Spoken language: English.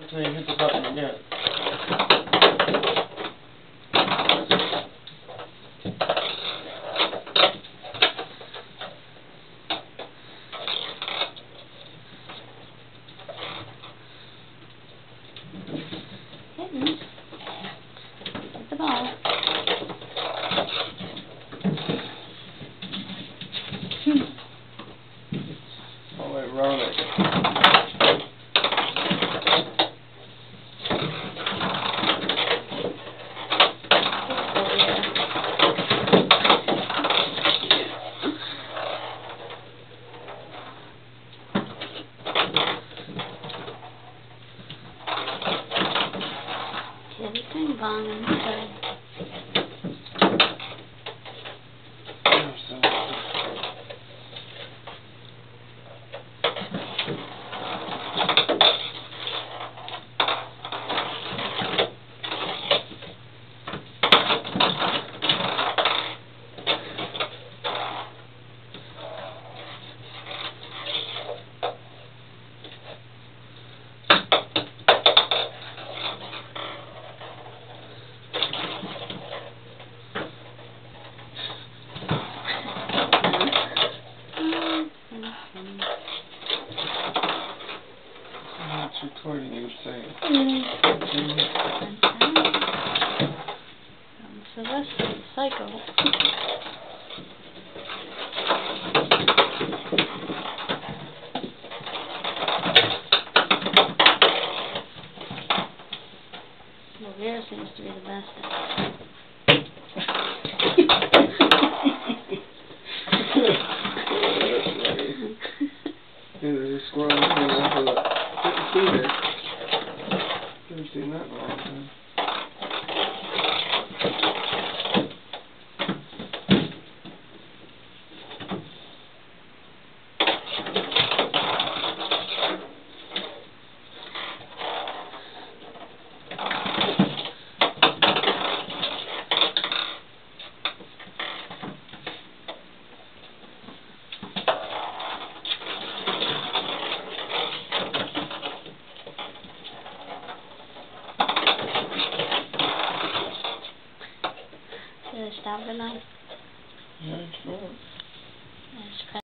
until you hit the button again. Kittens. Get the ball. Oh, ironic. Everything Pong and good. It's recording you saying. Sylvester, psycho. Borgia seems to be the best at There's a squirrel hanging off of the feeder. Never seen that in a long time. Did I stop it now? Yeah, sure.